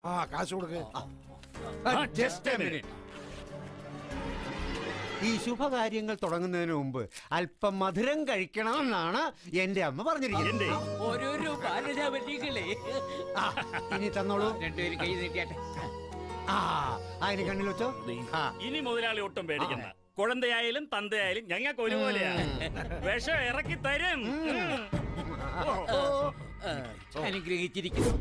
കാശ് കൊടുക്ക്. ഈ ശുഭകാര്യങ്ങൾ തുടങ്ങുന്നതിന് മുമ്പ് അല്പം മധുരം കഴിക്കണമെന്നാണ് എന്റെ അമ്മ പറഞ്ഞിരിക്കുന്നത്. ഇനി തന്നോളൂ. രണ്ടുപേരും കൈ നീട്ടിയാട്ടെ. അതിന് കണ്ണിൽ വെച്ചോ. ഇനി മുതലാളി ഒട്ടും പേടിക്കണ്ട. കുഴന്തയായാലും തന്തയായാലും ഞങ്ങൾക്ക് ഒരുപോലെയാണ്. വിഷം ഇറക്കി തരും. അനുഗ്രഹിച്ചിരിക്കുന്നു.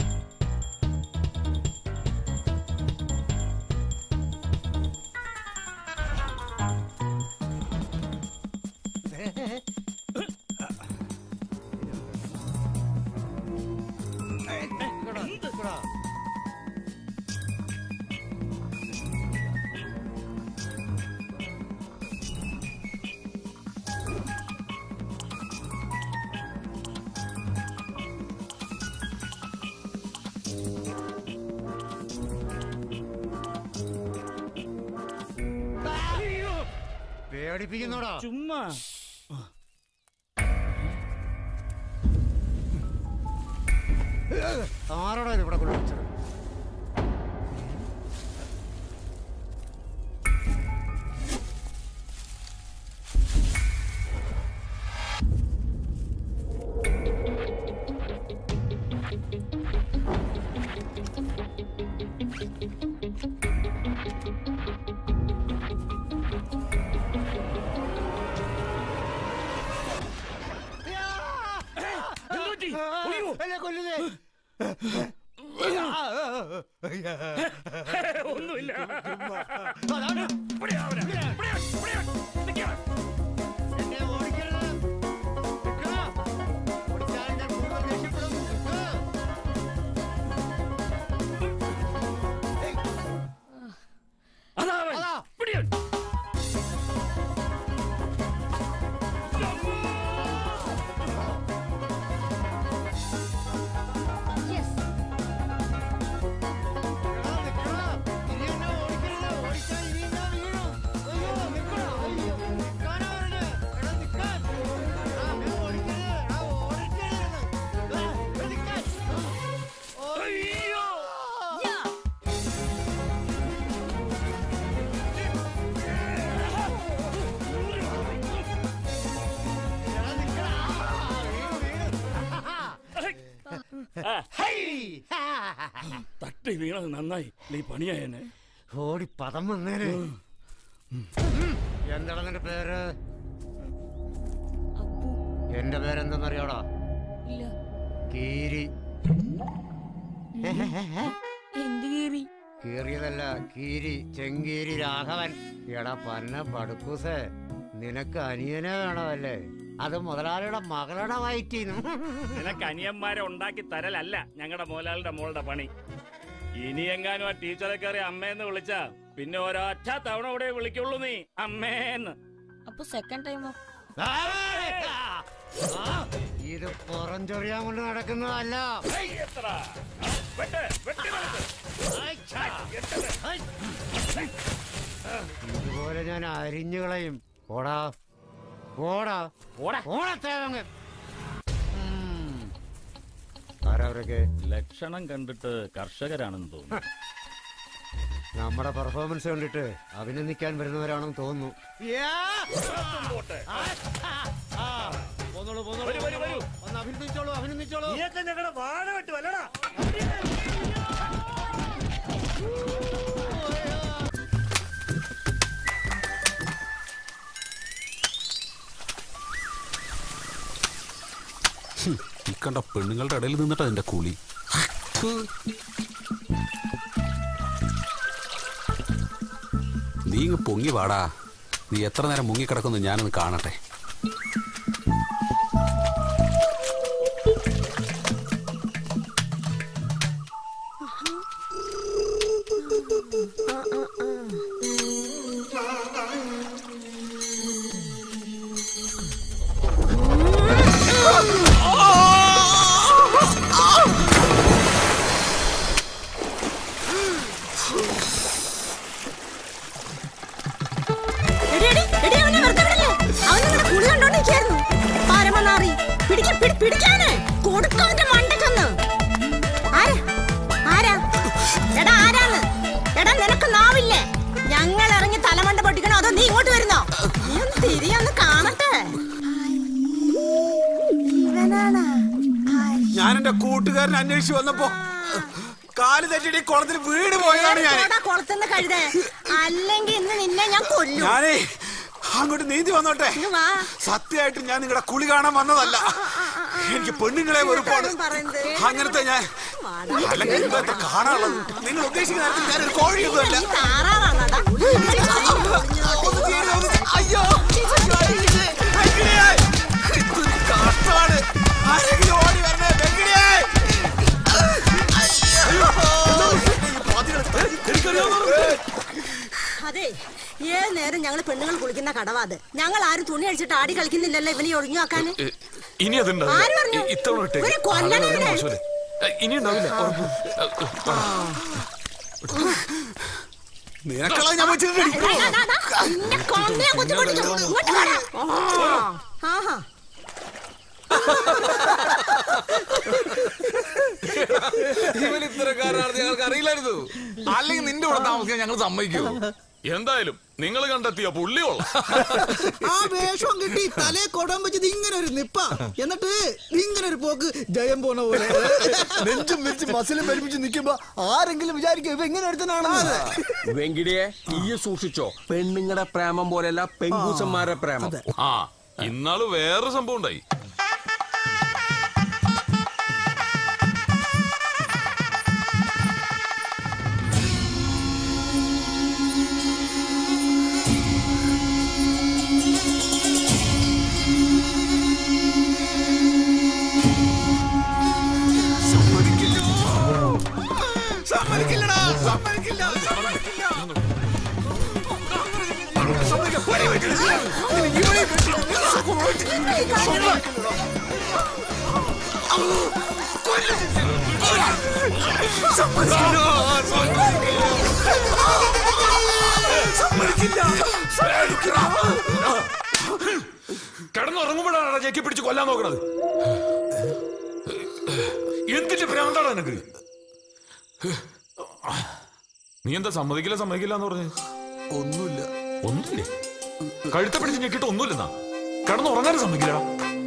പേടിപ്പിക്കുന്നോടാ ചുമ്മാ. ആരോടാ ഇത് ഇവിടെ കൊണ്ടുവച്ചത്? ഒന്നുമില്ല. തട്ടി വീണത് നന്നായി. നീ പണിയായനെ. ഓടി പദം വന്നേനെ. എന്താണ് നിന്റെ പേര്? എന്റെ പേരെന്തെന്നറിയാടാ? കീരി. കീറിയതല്ല, കീരി. ചെങ്കീരി രാഘവൻ. എടാ പന്ന പടുക്കൂസേ, നിനക്ക് അനിയനെ വേണമല്ലേ? അത് മുതലാളിയുടെ മകളുടെ വയറ്റിന്ന്. നിനക്ക് അനിയന്മാരെ ഉണ്ടാക്കി തരലല്ല ഞങ്ങളുടെ മുതലാളിയുടെ മോളുടെ പണി. ഇനി എങ്ങാനും ആ ടീച്ചറെ കയറി അമ്മേന്ന് വിളിച്ചാ പിന്നെ ഒരൊറ്റ തവണ കൂടെ വിളിക്കുള്ളൂ നീ അമ്മേന്ന്. അപ്പൊ സെക്കൻഡ് ടൈമോ? ഇത് പുറംചൊറിയാൻ കൊണ്ട് നടക്കുന്നതല്ല. ഇതുപോലെ ഞാൻ അരിഞ്ഞുകളയും. ഓടാ ഓടാ ഓടത്തേവങ്ങ്. ആരവരൊക്കെ? ലക്ഷണം കണ്ടിട്ട് കർഷകരാണെന്ന് തോന്നുന്നു. നമ്മുടെ പെർഫോമൻസ് കണ്ടിട്ട് അഭിനന്ദിക്കാൻ വരുന്നവരാണെന്ന് തോന്നുന്നു. അഭിനന്ദിച്ചോളൂ, അഭിനന്ദിച്ചോളൂ. ഞങ്ങളുടെ വാഴ വെട്ട് വല്ലടാ. ഈ കണ്ട പെണ്ണുങ്ങളുടെ ഇടയിൽ നിന്നിട്ട് അതിന്റെ കൂലി. നീ ഇങ്ങ് പൊങ്ങി വാടാ. നീ എത്ര നേരം മുങ്ങിക്കിടക്കുന്നു ഞാനൊന്ന് കാണട്ടെ. എന്റെ കൂട്ടുകാരൻ അന്വേഷിച്ചു വന്നപ്പോ കാല് തെറ്റിട്ട് കുളത്തിൽ വീട് പോയതാണ് ഞാൻ. കുളത്തുനിന്ന് കഴുതേ, അല്ലെങ്കിൽ ഇന്ന് നിന്നെ ഞാൻ കൊല്ലും. ഞാനേ അങ്ങോട്ട് നീന്തി വന്നോട്ടെ. സത്യമായിട്ട് ഞാൻ നിങ്ങളുടെ കുളി കാണാൻ വന്നതല്ല. എനിക്ക് പെണ്ണുങ്ങളെ വെറുപ്പാണ്. അങ്ങനത്തെ ഞാൻ അല്ലെങ്കിൽ എന്താ കാണാനുള്ളത്? നിങ്ങൾ ഉദ്ദേശിക്കുന്ന നേരത്തിൽ ഞാനൊരു കോഴിയൊന്നുമല്ല. അയ്യോ കഷ്ടമാണ്. ആരെങ്കിലും ഓടി വരണേ. അതെ, ഏത് നേരം ഞങ്ങൾ പെണ്ണുങ്ങൾ കുളിക്കുന്ന കടവാ അത്. ഞങ്ങൾ ആരും തുണി അടിച്ചിട്ട് ആടി കളിക്കുന്നില്ലല്ലോ ഇവനെ ഒഴിഞ്ഞു വെക്കാന്. ഇനി അതുണ്ടാവില്ല. ഇനി ഉണ്ടാവില്ല. നിനക്കളെ ഞാൻ ഇവൻ ഇത്തരക്കാരാണെന്ന് ഞങ്ങൾക്ക് അറിയില്ലായിരുന്നു. അല്ലെങ്കിൽ നിന്റെ കൂടെ താമസിക്കാൻ ഞങ്ങൾ സമ്മതിക്കൂ. എന്തായാലും നിങ്ങൾ കണ്ടെത്തിയ പുള്ളിയോളാം. ആ വേഷം കിട്ടി തലേ കൊടാൻ വെച്ചത് ഇങ്ങനെ ഒരു നിപ്പ, എന്നിട്ട് ഇങ്ങനെ ഒരു പോക്ക് ജയം പോണ പോലെ നെഞ്ചും വെച്ച് മസിലും വലിപ്പിച്ച് നിൽക്കുമ്പോ ആരെങ്കിലും വിചാരിക്കും ഇവ ഇങ്ങനെ ഒരുത്തനാണെന്ന്. വെങ്കിടിയെ ഈ സൂക്ഷിച്ചോ, പെണ്ണുങ്ങളുടെ പ്രേമം പോലെയല്ല പെൺകൂസന്മാരുടെ പ്രേമം. ആ ഇന്നാള് വേറെ സംഭവം ഉണ്ടായി. കിടന്നുറങ്ങുമ്പോഴാണ് ചെക്കി പിടിച്ച് കൊല്ലാൻ നോക്കണത്. എന്തിന്റെ ഭ്രാന്താണ് നിനക്ക്? നീ എന്താ സമ്മതിക്കില്ല എന്ന് പറഞ്ഞ്? ഒന്നുമില്ലേ? കഴുത്ത പിടിച്ച് ഞെക്കിട്ട് ഒന്നുമില്ലെന്നാ? കിടന്നുറങ്ങാനും സമ്മതിക്കില്ലടാ.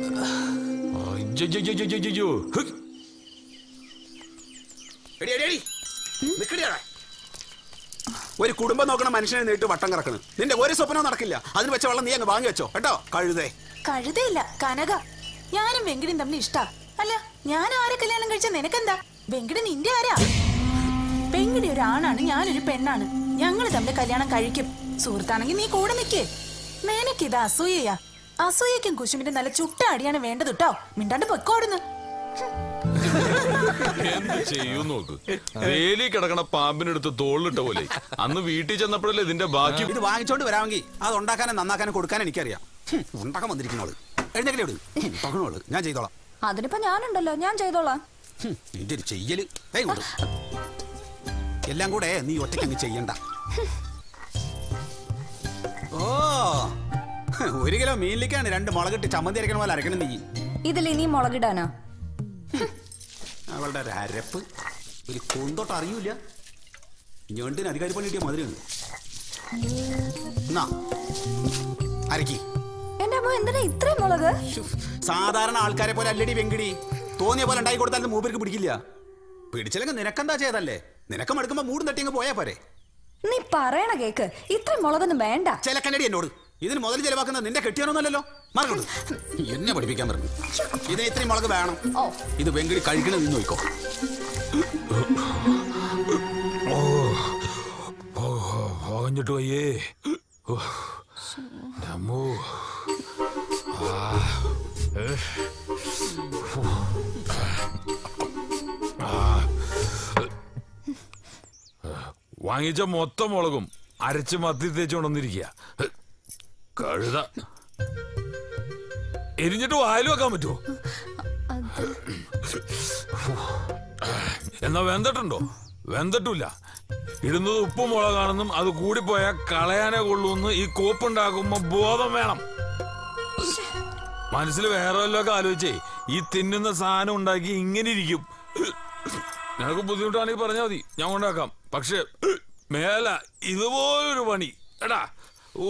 ഒരു കുടുംബം നോക്കണ മനുഷ്യനെ നേരിട്ട് വട്ടം കറക്കണ്. നിന്റെ ഒരു സ്വപ്നവും നടക്കില്ല. അതിന് വെച്ച വെള്ളം നീ അങ്ങ് വാങ്ങി വെച്ചോ കേട്ടോ. കഴുതയില്ല കനക. ഞാനും വെങ്കിടും തമ്മിൽ ഇഷ്ടാ. അല്ല, ഞാൻ ആരെ കല്യാണം കഴിച്ച നിനക്കെന്താ? വെങ്കിട് നിന്റെ ആരാ? വെങ്കിടി ഒരു ആണാണ്, ഞാനൊരു പെണ്ണാണ്. ഞങ്ങള് തമ്മിൽ കല്യാണം കഴിക്കും. സുഹൃത്താണെങ്കിൽ നീ കൂടെ നിക്കേ. നിനക്കിത് അസൂയയാ. അസൂയക്കും കുശുമിന്റെ നല്ല ചുട്ട അടിയാണ് വേണ്ടത് കേട്ടോ. മിണ്ടാണ്ട് പൊക്കോടുന്നു. എന്ത് ചെയ്യൂ നോക്ക്. വേലി കിടക്കണ പാമ്പിനെടുത്ത് തോളിലിട്ട പോലെ. അന്ന് വീട്ടിൽ ചെന്നപ്പോഴല്ലേ ഇതിന്റെ ബാക്കി. ഇത് വാങ്ങിച്ചോണ്ട് വരാമെങ്കിൽ അത് ഉണ്ടാക്കാനും നന്നാക്കാനും കൊടുക്കാനും എനിക്കറിയാം. ഉണ്ടാക്കാൻ വന്നിരിക്കുന്നോള് എഴുന്നേക്കലോട് പകണോള് ഞാൻ ചെയ്തോളാം. അതിനിപ്പോ ഞാനുണ്ടല്ലോ, ഞാൻ ചെയ്തോളാം. നിന്റെ ഒരു ചെയ്യല് എല്ലാം കൂടെ നീ ഒറ്റയ്ക്ക് അങ്ങ് ചെയ്യണ്ട. ഓ 1 കിലോ മീനിലേക്കാണ് 2 മുളകിട്ട് ചമ്മന്തി അരക്കണ പോലെ അരക്കണം നീ. ഇതിൽ ഇനി മുളകിടാനോ? അവളുടെ ഒരു അരപ്പ് ഒരു കൊന്തോട്ട് അറിയൂല. ഞണ്ടിന് അധികാരി പണി കിട്ടിയ മധുരമാണ്. എന്നാ അരക്കി. എന്റെ അമ്മ എന്തിനാ ഇത്രയും മുളക്? സാധാരണ ആൾക്കാരെ പോലെ അല്ലടി വെങ്കിടി. തോന്നിയ പോലെ ഉണ്ടായി കൊടുത്താലും മൂപ്പർക്ക് പിടിക്കില്ല. പിടിച്ചില്ലെങ്കിൽ നിനക്കെന്താ ചെയ്തല്ലേ? നിനക്ക് മടുക്കുമ്പോ മൂടും തട്ടിങ്ങ് പോയാ പോരെ. നീ പറയണ കേക്ക്. ഇത്ര മുളകൊന്നും വേണ്ട. ചിലക്കണ്ടടി എന്നോട്. ഇതിന് മുതൽ ചെലവാക്കുന്നത് നിന്റെ കെട്ടിയാനൊന്നല്ലോ. മറക്കോട്ട് എന്നെ പഠിപ്പിക്കാൻ പറഞ്ഞു. ഇതിന് ഇത്രയും മുളക് വേണം. ഇത് വെങ്കിടി കഴിക്കണത് നീ നോക്കോ. പോകഞ്ഞിട്ട് പോയേ. വാങ്ങിച്ച മൊത്തം മുളകും അരച്ച് മത്തി തേച്ച് കൊണ്ടുവന്നിരിക്കുക. കഴുത എരിഞ്ഞിട്ട് വായിൽ വെക്കാൻ പറ്റുമോ? എന്നാ വെന്തട്ടുണ്ടോ? വെന്തട്ടില്ല. ഇടുന്നത് ഉപ്പും മുളകാണെന്നും അത് കൂടിപ്പോയാൽ കളയാനേ കൊള്ളൂന്ന് ഈ കോപ്പുണ്ടാക്കുമ്പോ ബോധം വേണം. മനസ്സിൽ വേറെ വല്ലതൊക്കെ ആലോചിച്ചേ ഈ തിന്നുന്ന സാധനം ഉണ്ടാക്കി ഇങ്ങനെ ഇരിക്കും. നിനക്ക് ബുദ്ധിമുട്ടാണെങ്കിൽ പറഞ്ഞാൽ മതി, ഞാൻ കൊണ്ടാക്കാം. പക്ഷെ മേല ഇതുപോലൊരു പണി എടാ. ഓ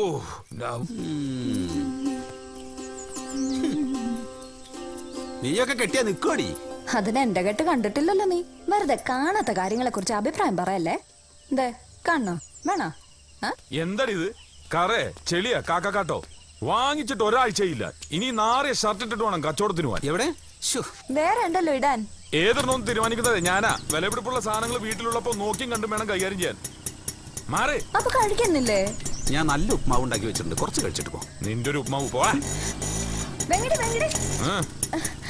നീയൊക്കെ കെട്ടിയാ നിക്കോടി. അതിന് എന്റെ കെട്ട് കണ്ടിട്ടില്ലല്ലോ നീ. വെറുതെ കാണാത്ത കാര്യങ്ങളെ കുറിച്ച് അഭിപ്രായം പറയല്ലേ. ദേ കാണണോ വേണോ? എന്താടി ഇത്? കറേ ചെളിയ കാക്കാട്ടോ വാങ്ങിച്ചിട്ട് ഒരാഴ്ചയില്ല. ഇനി നാറിയ ഷർട്ട് ഇട്ടിട്ട് വേണം കച്ചവടത്തിന് പോവാൻ. എവിടെ വേറെ ഉണ്ടല്ലോ ഇടാൻ. ഏതൊന്നും തീരുമാനിക്കുന്നത് ഞാനാ. വിലപിടിപ്പുള്ള സാധനങ്ങൾ വീട്ടിലുള്ളപ്പോ നോക്കിയും കണ്ടും വേണം കൈകാര്യം ചെയ്യാൻ. മാറേ. അപ്പൊ കഴിക്കുന്നില്ലേ? ഞാൻ നല്ല ഉപ്മാവ് ഉണ്ടാക്കി വെച്ചിട്ടുണ്ട്, കുറച്ച് കഴിച്ചിട്ട് പോ. നിന്റെ ഒരു ഉപ്മാവ് പോവാ. വെങ്കിടി